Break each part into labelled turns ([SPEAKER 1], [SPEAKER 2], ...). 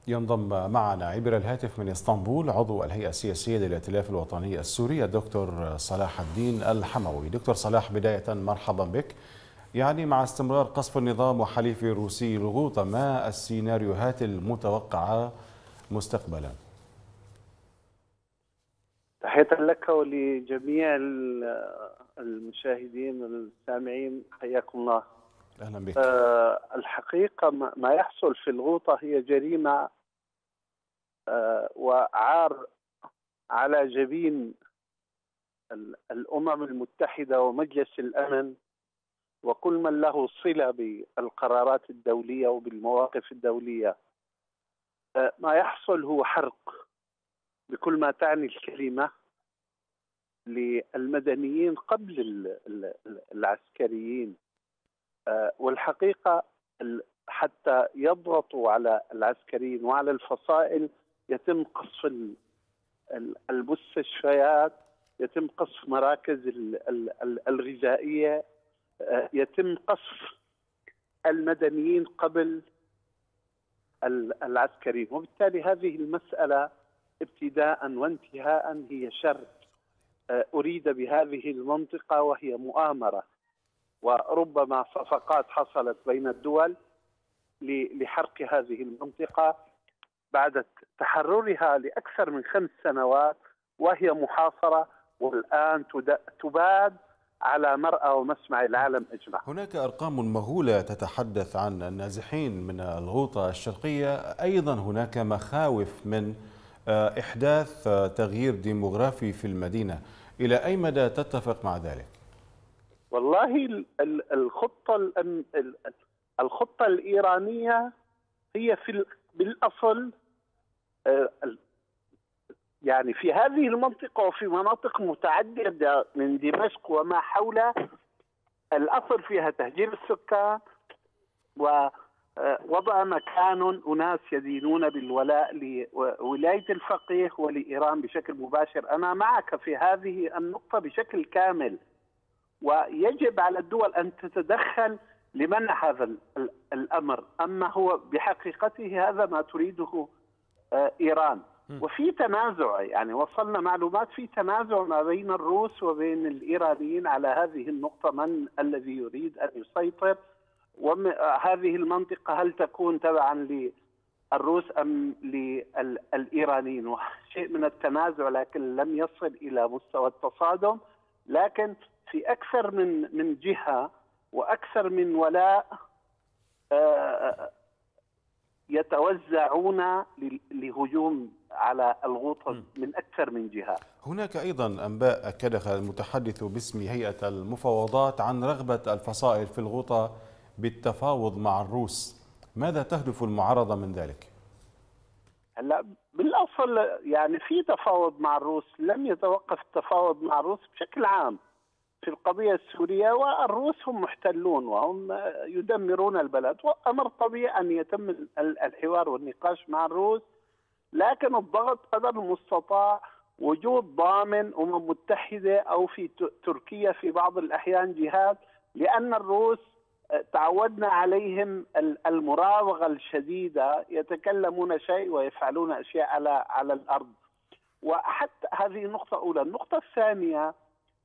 [SPEAKER 1] ينضم معنا عبر الهاتف من اسطنبول عضو الهيئة السياسية للائتلاف الوطني السوري الدكتور صلاح الدين الحموي. دكتور صلاح، بداية مرحبا بك. يعني مع استمرار قصف النظام وحليفه الروسي الغوطة، ما السيناريوهات المتوقعة مستقبلا؟
[SPEAKER 2] تحية لك ولجميع المشاهدين والسامعين، حياكم الله.
[SPEAKER 1] أهلا بك.
[SPEAKER 2] الحقيقة ما يحصل في الغوطة هي جريمة وعار على جبين الأمم المتحدة ومجلس الأمن وكل من له صلة بالقرارات الدولية وبالمواقف الدولية. ما يحصل هو حرق بكل ما تعني الكلمة للمدنيين قبل العسكريين. والحقيقة حتى يضغطوا على العسكريين وعلى الفصائل يتم قصف المستشفيات، يتم قصف مراكز الغذائية، يتم قصف المدنيين قبل العسكريين. وبالتالي هذه المسألة ابتداء وانتهاء هي شر أريد بهذه المنطقة، وهي مؤامرة وربما صفقات حصلت بين الدول لحرق هذه المنطقة بعد تحررها لأكثر من 5 سنوات وهي محاصرة، والآن تباد على مرأى ومسمع العالم أجمع.
[SPEAKER 1] هناك أرقام مهولة تتحدث عن النازحين من الغوطة الشرقية، أيضا هناك مخاوف من إحداث تغيير ديموغرافي في المدينة. إلى أي مدى تتفق مع ذلك؟
[SPEAKER 2] والله الخطة الإيرانية هي بالأصل يعني في هذه المنطقة وفي مناطق متعددة من دمشق وما حولها، الأصل فيها تهجير السكان ووضع مكان أناس يدينون بالولاء لولاية الفقيه ولإيران بشكل مباشر. أنا معك في هذه النقطة بشكل كامل، ويجب على الدول أن تتدخل لمنع هذا الأمر. أما هو بحقيقته هذا ما تريده إيران. وفي تنازع، يعني وصلنا معلومات في تنازع ما بين الروس وبين الإيرانيين على هذه النقطة، من الذي يريد أن يسيطر وهذه المنطقة، هل تكون تبعا للروس أم للإيرانيين. وشيء من التنازع لكن لم يصل إلى مستوى التصادم، لكن في أكثر من جهة وأكثر من ولاء يتوزعون لهجوم على الغوطة من أكثر من جهة.
[SPEAKER 1] هناك أيضا أنباء أكدها المتحدث باسم هيئة المفاوضات عن رغبة الفصائل في الغوطة بالتفاوض مع الروس. ماذا تهدف المعارضة من ذلك؟
[SPEAKER 2] هلا بالأصل يعني في تفاوض مع الروس، لم يتوقف التفاوض مع الروس بشكل عام في القضية السورية، والروس هم محتلون وهم يدمرون البلد، وأمر طبيعي أن يتم الحوار والنقاش مع الروس، لكن الضغط قدر المستطاع، وجود ضامن أمم متحدة أو في تركيا في بعض الأحيان جهات، لأن الروس تعودنا عليهم المراوغة الشديدة، يتكلمون شيء ويفعلون أشياء على الأرض. وحتى هذه النقطة الأولى. النقطة الثانية،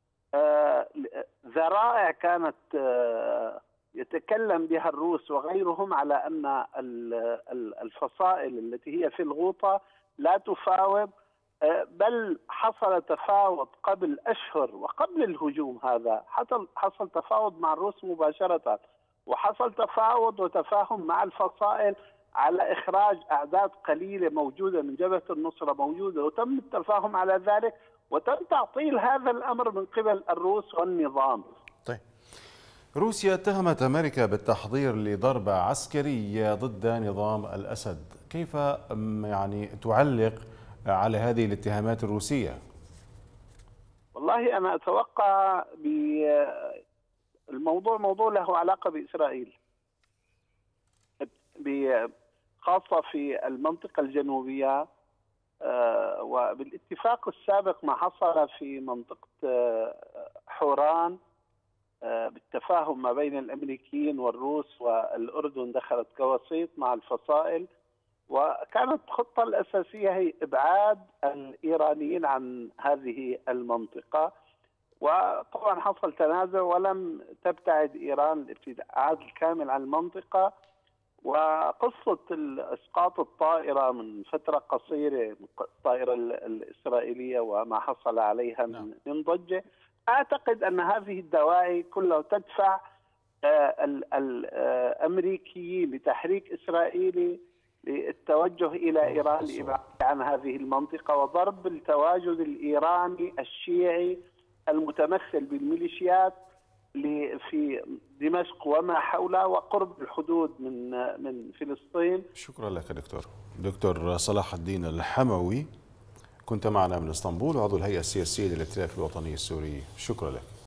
[SPEAKER 2] ذرائع كانت يتكلم بها الروس وغيرهم على أن الفصائل التي هي في الغوطة لا تفاوض، بل حصل تفاوض قبل أشهر وقبل الهجوم هذا، حصل تفاوض مع الروس مباشرة، وحصل تفاوض وتفاهم مع الفصائل على إخراج أعداد قليلة موجودة من جبهة النصرة موجودة، وتم التفاهم على ذلك، وتم تعطيل هذا الأمر من قبل الروس والنظام.
[SPEAKER 1] طيب، روسيا اتهمت أمريكا بالتحضير لضربة عسكرية ضد نظام الأسد. كيف يعني تعلق على هذه الاتهامات الروسية؟
[SPEAKER 2] والله أنا أتوقع الموضوع موضوع له علاقة بإسرائيل، خاصة في المنطقة الجنوبية، وبالاتفاق السابق ما حصل في منطقة حوران بالتفاهم ما بين الأمريكيين والروس، والأردن دخلت كوسيط مع الفصائل، وكانت الخطة الأساسية هي إبعاد الإيرانيين عن هذه المنطقة. وطبعا حصل تنازع ولم تبتعد إيران الابتعاد الكامل عن المنطقة. وقصة إسقاط الطائرة من فترة قصيرة، الطائرة الإسرائيلية، وما حصل عليها من ضجة، أعتقد أن هذه الدواعي كلها تدفع الأمريكيين لتحريك إسرائيلي للتوجه إلى إيران لإبعاد عن هذه المنطقة وضرب التواجد الإيراني الشيعي المتمثل بالميليشيات في دمشق وما حولها وقرب الحدود من فلسطين.
[SPEAKER 1] شكرا لك دكتور صلاح الدين الحموي، كنت معنا من اسطنبول، عضو الهيئة السياسية للائتلاف الوطني السوري. شكرا لك.